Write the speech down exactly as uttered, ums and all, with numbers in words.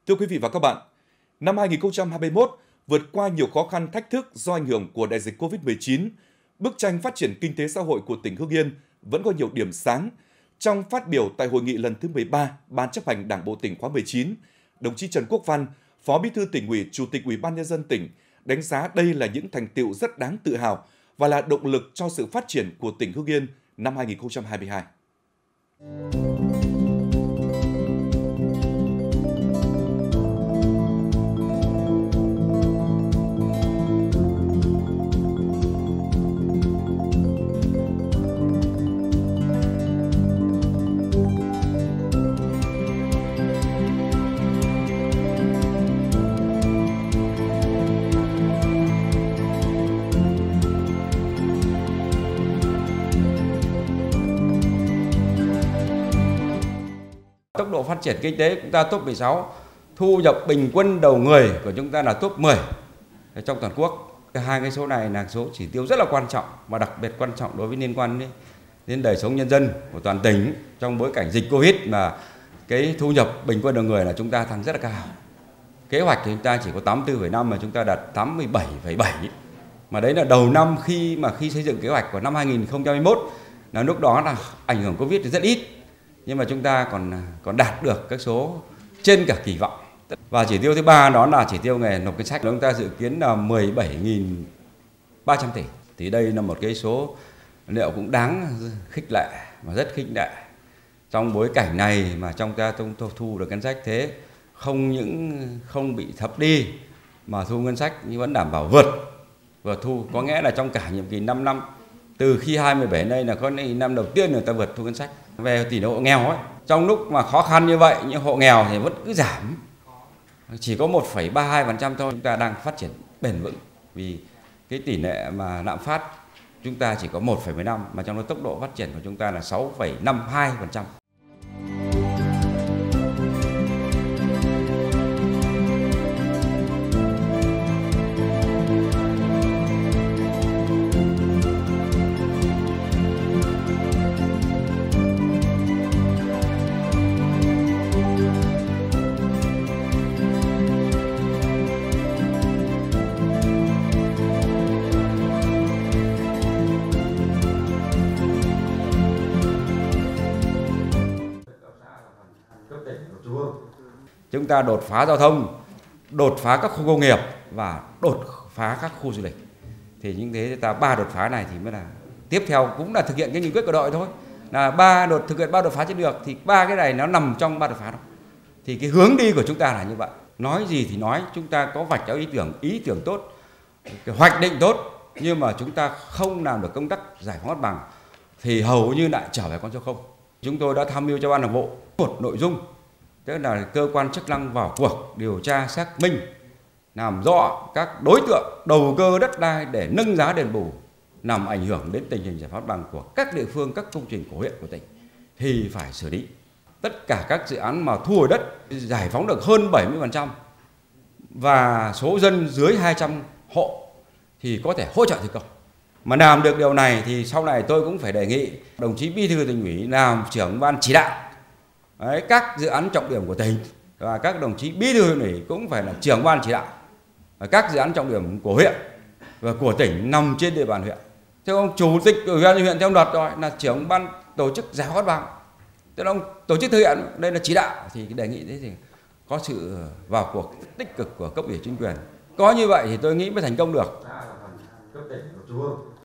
Thưa quý vị và các bạn, năm hai nghìn không trăm hai mươi mốt vượt qua nhiều khó khăn thách thức do ảnh hưởng của đại dịch Covid mười chín, bức tranh phát triển kinh tế xã hội của tỉnh Hưng Yên vẫn có nhiều điểm sáng. Trong phát biểu tại hội nghị lần thứ mười ba Ban chấp hành Đảng bộ tỉnh khóa mười chín, đồng chí Trần Quốc Văn, Phó Bí thư Tỉnh ủy, Chủ tịch Ủy ban Nhân dân tỉnh đánh giá đây là những thành tựu rất đáng tự hào và là động lực cho sự phát triển của tỉnh Hưng Yên năm hai nghìn không trăm hai mươi hai. Tốc độ phát triển kinh tế của chúng ta top mười sáu, thu nhập bình quân đầu người của chúng ta là top mười trong toàn quốc. Hai cái số này là số chỉ tiêu rất là quan trọng và đặc biệt quan trọng đối với liên quan đến, đến đời sống nhân dân của toàn tỉnh trong bối cảnh dịch Covid, mà cái thu nhập bình quân đầu người là chúng ta tăng rất là cao. Kế hoạch thì chúng ta chỉ có tám mươi tư phẩy năm mà chúng ta đạt tám mươi bảy phẩy bảy. Mà đấy là đầu năm khi mà khi xây dựng kế hoạch của năm hai nghìn không trăm hai mươi mốt, là lúc đó là ảnh hưởng Covid thì rất ít. Nhưng mà chúng ta còn còn đạt được các số trên cả kỳ vọng. Và chỉ tiêu thứ ba đó là chỉ tiêu ngày nộp ngân sách, chúng ta dự kiến là mười bảy nghìn ba trăm tỷ. Thì đây là một cái số liệu cũng đáng khích lệ và rất khích lệ. Trong bối cảnh này mà trong ta thu được ngân sách thế, không những không bị thấp đi mà thu ngân sách nhưng vẫn đảm bảo vượt vượt thu, có nghĩa là trong cả nhiệm kỳ năm năm, từ khi hai mươi bảy đến đây là có năm đầu tiên người ta vượt thu ngân sách. Về tỷ lệ hộ nghèo ấy, trong lúc mà khó khăn như vậy nhưng hộ nghèo thì vẫn cứ giảm, chỉ có một phẩy ba mươi hai phần trăm thôi. Chúng ta đang phát triển bền vững vì cái tỷ lệ mà lạm phát chúng ta chỉ có một phẩy mười lăm, mà trong đó tốc độ phát triển của chúng ta là sáu phẩy năm mươi hai phần trăm. Chúng ta đột phá giao thông, đột phá các khu công nghiệp và đột phá các khu du lịch. Thì những thế ta ba đột phá này thì mới là tiếp theo cũng là thực hiện cái nghị quyết của đội thôi. Là ba đột thực hiện ba đột phá chiến lược thì ba cái này nó nằm trong ba đột phá đó. Thì cái hướng đi của chúng ta là như vậy. Nói gì thì nói, chúng ta có vạch ra ý tưởng, ý tưởng tốt, cái hoạch định tốt, nhưng mà chúng ta không làm được công tác giải phóng mặt bằng thì hầu như lại trở về con số không. Chúng tôi đã tham mưu cho ban đảng bộ một nội dung, tức là cơ quan chức năng vào cuộc điều tra xác minh, làm rõ các đối tượng đầu cơ đất đai để nâng giá đền bù làm ảnh hưởng đến tình hình giải phóng mặt bằng của các địa phương, các công trình của huyện, của tỉnh thì phải xử lý. Tất cả các dự án mà thu hồi đất giải phóng được hơn bảy mươi phần trăm và số dân dưới hai trăm hộ thì có thể hỗ trợ thi công. Mà làm được điều này thì sau này tôi cũng phải đề nghị đồng chí Bí thư Tỉnh ủy làm trưởng ban chỉ đạo đấy, các dự án trọng điểm của tỉnh, và các đồng chí Bí thư Huyện ủy cũng phải là trưởng ban chỉ đạo các dự án trọng điểm của huyện và của tỉnh nằm trên địa bàn huyện. Thế ông chủ tịch ủy ban huyện theo luật rồi là trưởng ban tổ chức giải phóng mặt bằng, thế ông tổ chức thực hiện đây là chỉ đạo, thì đề nghị thế thì có sự vào cuộc tích cực của cấp ủy chính quyền. Có như vậy thì tôi nghĩ mới thành công được.